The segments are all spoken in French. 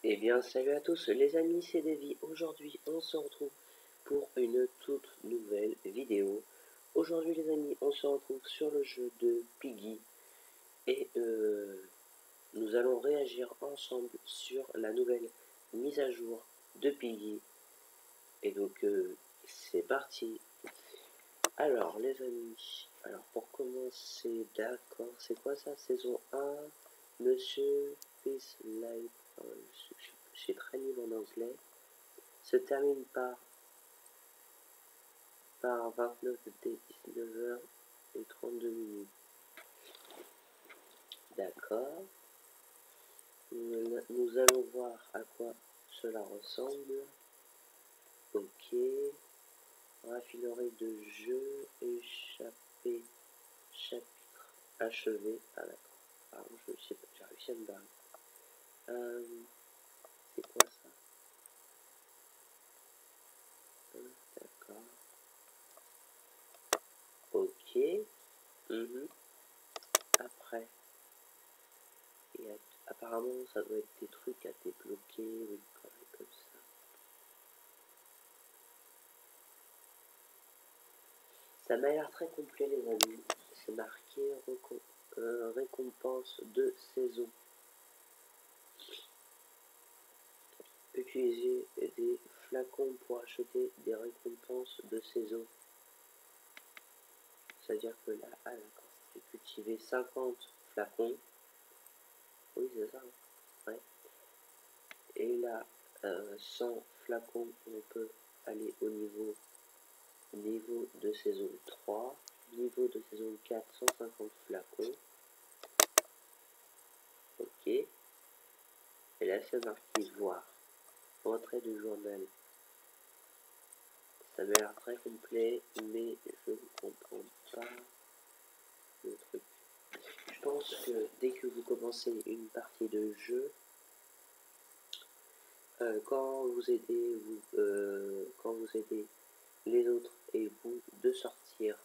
Eh bien, salut à tous les amis, c'est Davy. Aujourd'hui, on se retrouve pour une toute nouvelle vidéo. Aujourd'hui, les amis, on se retrouve sur le jeu de Piggy et nous allons réagir ensemble sur la nouvelle mise à jour de Piggy. Et donc, c'est parti. Alors, les amis, pour commencer, d'accord, c'est quoi ça? Saison 1, Monsieur Peace Light. J'ai très nul en anglais. Se termine par 29 dès 19h et 32 minutes. D'accord. Nous allons voir à quoi cela ressemble. Ok. Raffinerie de jeu, échappé, chapitre achevé. Ah d'accord. Pardon, je sais pas, j'ai réussi à me barrer. C'est quoi ça? D'accord. Ok. Après, apparemment ça doit être des trucs à débloquer ou une connerie comme ça. Ça m'a l'air très complet les amis. C'est marqué récompense de saison. Utilisez des flacons pour acheter des récompenses de saison. C'est-à-dire que là, ah d'accord, j'ai cultivé 50 flacons. Oui, c'est ça. Ouais. Et là, 100 flacons, on peut aller au niveau de saison 3. Niveau de saison 4, 150 flacons. Ok. Et là, c'est marqué voir. Entrée de journal. Ça m'a l'air très complet, mais je ne comprends pas le truc. Je pense que dès que vous commencez une partie de jeu, quand vous aidez les autres et vous de sortir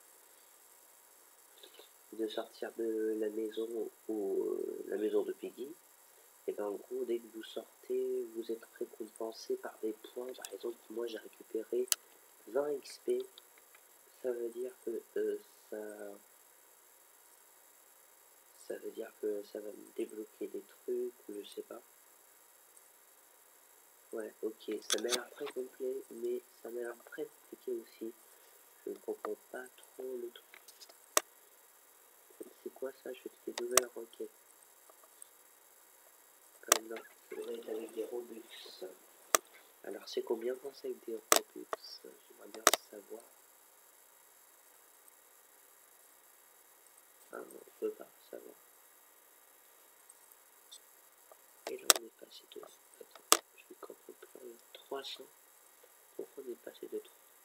de la maison ou la maison de Piggy, et bien en gros dès que vous sortez, vous êtes récompensé par des points. Par exemple, moi j'ai récupéré 20 XP. Ça veut dire que ça veut dire que ça va me débloquer des trucs, ou je sais pas. Ouais, ok, ça m'a l'air très complet, mais ça m'a l'air très compliqué aussi. Je ne comprends pas trop le truc. C'est quoi ça? Je fais des nouvelles requêtes. Non, ça doit être avec des Robux. Alors c'est combien quand c'est avec des Robux? J'aimerais bien savoir. Ah non, je peux pas savoir. Et là on est passé de... Attends, je vais comprendre plus rien. 300. Pourquoi on est passé de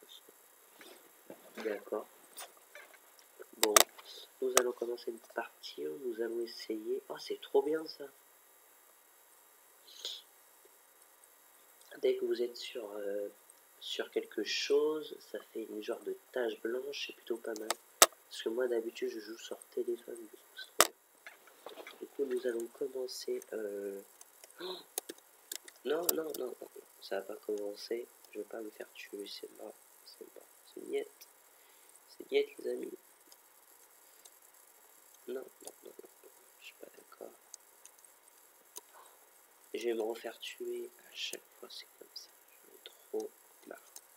300? D'accord. Bon, nous allons commencer une partie, nous allons essayer... Oh, c'est trop bien ça! Dès que vous êtes sur quelque chose, ça fait une genre de tache blanche, c'est plutôt pas mal. Parce que moi d'habitude je joue sur téléphone, du coup c'est trop bien. Du coup nous allons commencer... Oh non, non, non, non, ça va pas commencer, je vais pas me faire tuer, c'est mort, c'est niette. C'est niette les amis. Non, non, non, non, je suis pas d'accord. Je vais me refaire tuer à chaque fois, c'est comme ça. J'en ai trop marre.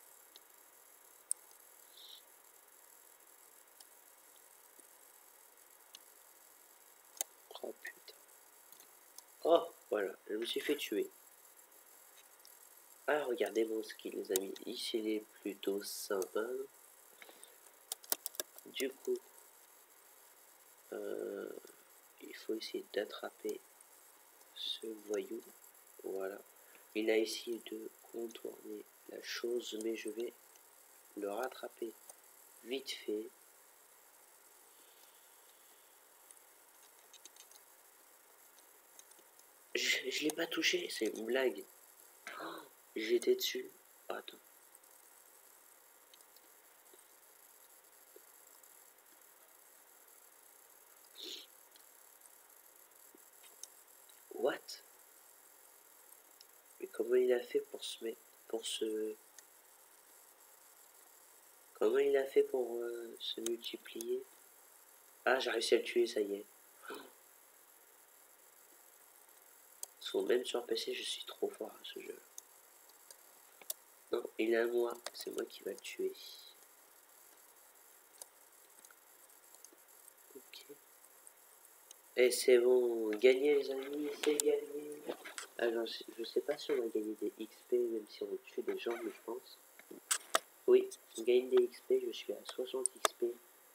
Oh putain. Oh, voilà, je me suis fait tuer. Ah, regardez mon skill les amis. Ici il est plutôt sympa. Du coup, il faut essayer d'attraper ce voyou. Voilà. Il a essayé de contourner la chose, mais je vais le rattraper vite fait. Je l'ai pas touché, c'est une blague. Oh, j'étais dessus. Attends. What? il a fait pour se mettre, comment il a fait pour se multiplier? Ah, j'ai réussi à le tuer, ça y est. Même sur PC, je suis trop fort à ce jeu. Non, il est à moi, c'est moi qui va le tuer. Ok. Et c'est bon, gagné les amis, c'est gagné. Alors, je sais pas si on a gagné des XP, même si on tue des gens, mais je pense. Oui, on gagne des XP, je suis à 60 XP.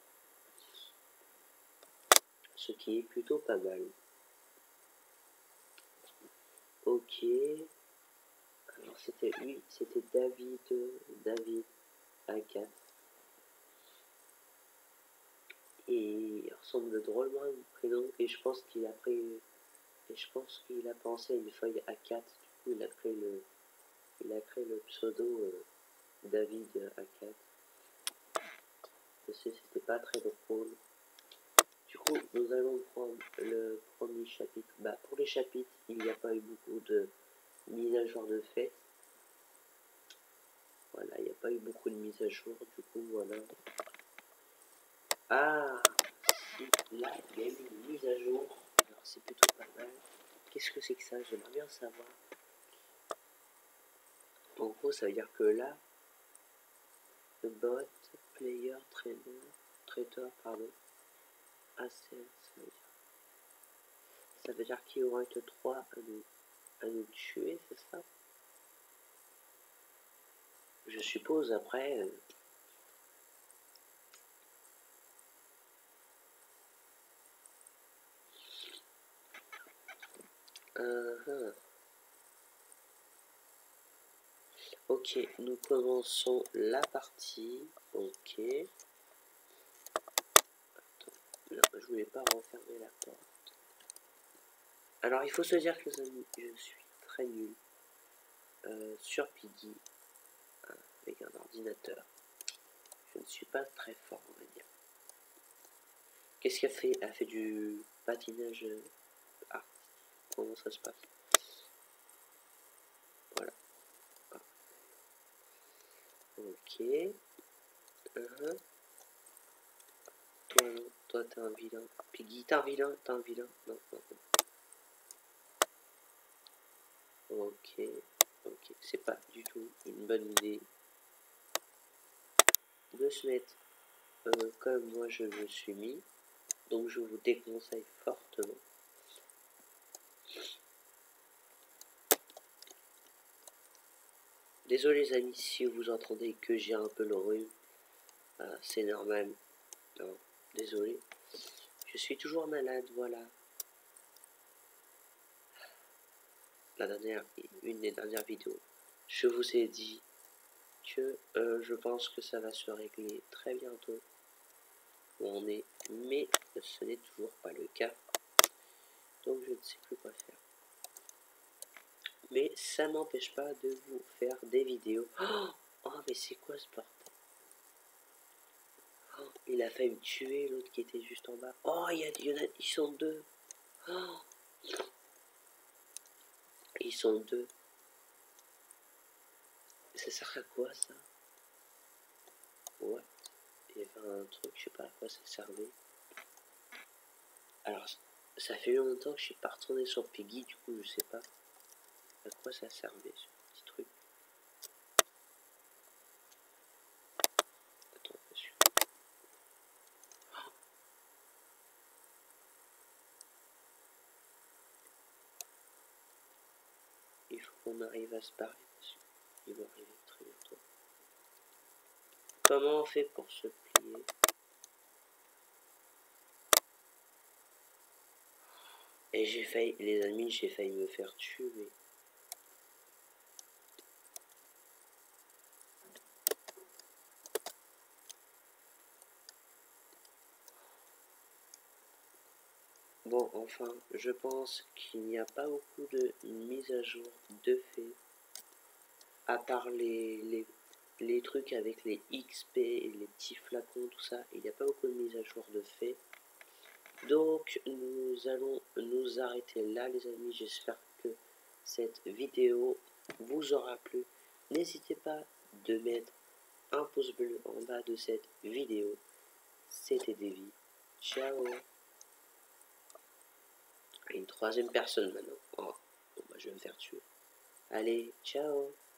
Ce qui est plutôt pas mal. Ok. Alors c'était lui, c'était David A4. Et il ressemble drôlement à mon prénom. Et je pense qu'il a pris. Et je pense qu'il a pensé à une feuille A4. Du coup il a créé le pseudo David A4. Je sais, c'était pas très drôle. Du coup, nous allons prendre le premier chapitre. Bah, pour les chapitres, il n'y a pas eu beaucoup de mise à jour de fait. Voilà, il n'y a pas eu beaucoup de mise à jour. Du coup, voilà. Ah, si, là, il y a eu une mise à jour. Alors, c'est plutôt pas mal. Qu'est-ce que c'est que ça? J'aimerais bien savoir. En gros, ça veut dire que là, le bot, player, trader, pardon, asset, ça veut dire qu'il y aura que 3 à nous tuer, c'est ça? Je suppose après. Ok, nous commençons la partie. Ok. Attends, là, je voulais pas refermer la porte. Alors, il faut se dire que je suis très nul sur Piggy avec un ordinateur. Je ne suis pas très fort, on va dire. Qu'est-ce qu'elle fait? Elle fait du patinage. Ah, comment ça se passe? Voilà. Ah. Ok. Toi, non. Toi, t'es un vilain. Piggy, t'es un vilain. T'es un vilain. Non, non, non. Ok. Ok. C'est pas du tout une bonne idée de se mettre comme moi je me suis mis. Donc, je vous déconseille fortement. Désolé les amis si vous entendez que j'ai un peu le rhume, c'est normal, non, désolé, je suis toujours malade, voilà. Une des dernières vidéos, je vous ai dit que je pense que ça va se régler très bientôt, où on est, mais ce n'est toujours pas le cas, donc je ne sais plus quoi faire. Mais ça n'empêche pas de vous faire des vidéos. Oh mais c'est quoi ce bordel? Oh, il a failli me tuer l'autre qui était juste en bas. Oh, ils sont deux. Oh, ils sont deux. Ça sert à quoi ça? Ouais. Il y avait un truc, je sais pas à quoi ça servait. Alors, ça fait longtemps que je suis pas retourné sur Piggy, du coup je sais pas à quoi ça servait ce petit truc. Attends, monsieur. Oh. Il faut qu'on arrive à se barrer, monsieur. Il va arriver très bientôt. Comment on fait pour se plier? Et j'ai failli, les amis, j'ai failli me faire tuer. Bon, enfin, je pense qu'il n'y a pas beaucoup de mises à jour de fait, à part les trucs avec les XP et les petits flacons, tout ça, il n'y a pas beaucoup de mises à jour de fait. Donc, nous allons nous arrêter là, les amis. J'espère que cette vidéo vous aura plu. N'hésitez pas de mettre un pouce bleu en bas de cette vidéo. C'était Davy. Ciao. Et une troisième personne maintenant. Oh, bon, bah, je vais me faire tuer. Allez, ciao.